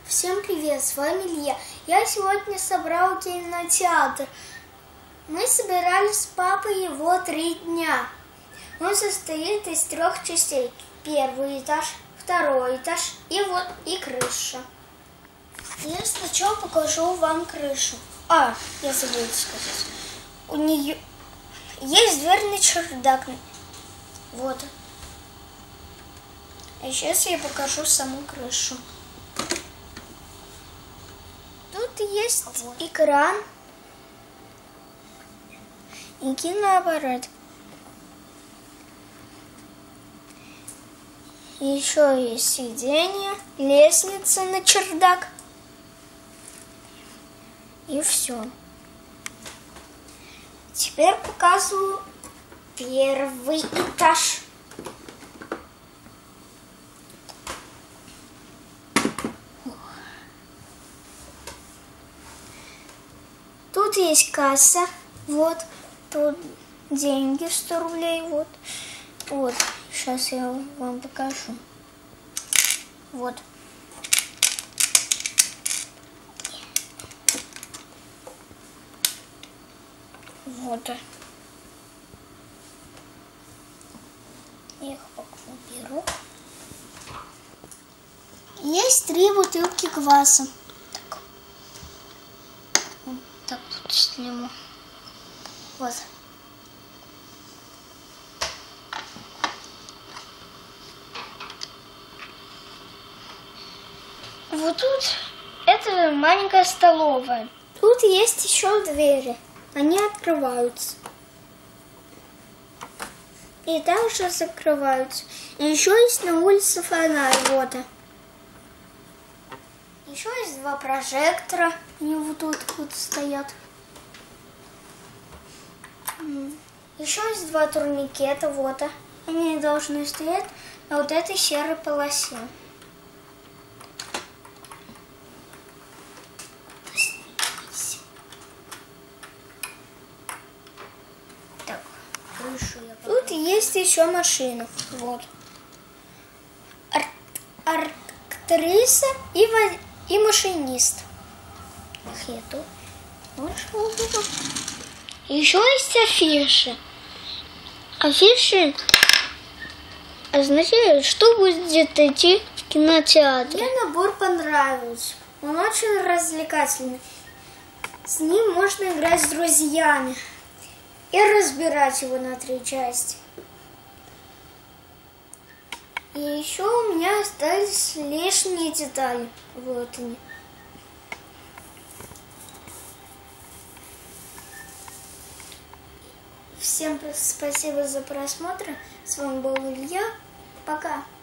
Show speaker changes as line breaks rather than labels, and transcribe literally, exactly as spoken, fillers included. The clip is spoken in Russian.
Всем привет, с вами Илья. Я сегодня собрал кинотеатр. Мы собирались с папой его три дня. Он состоит из трех частей. Первый этаж, второй этаж и вот и крыша. Я сначала покажу вам крышу. А, я забыла сказать. У нее есть дверь на чердак. Вот. А сейчас я покажу саму крышу. Тут есть вот экран и киноаппарат. Еще есть сиденье, лестница на чердак. И все. Теперь показываю первый этаж. Тут есть касса, вот, тут деньги, сто рублей, вот, вот, сейчас я вам покажу, вот. Вот. Я их уберу. Есть три бутылки кваса. Так. Вот так вот сниму. Вот. Вот тут это маленькая столовая. Тут есть еще двери. Они открываются. И также закрываются. И еще есть на улице фонарь. Вот. Еще есть два прожектора. Они вот тут вот стоят. Еще есть два турникета. Вот. Они должны стоять на вот этой серой полосе. Тут есть еще машина. Вот. Ар актриса и, и машинист. Эту. Еще есть афиши. Афиши означают, что будет идти в кинотеатре. Мне набор понравился. Он очень развлекательный. С ним можно играть с друзьями и разбирать его на три части. И еще у меня остались лишние детали. Вот они. Всем спасибо за просмотр. С вами был Илья. Пока.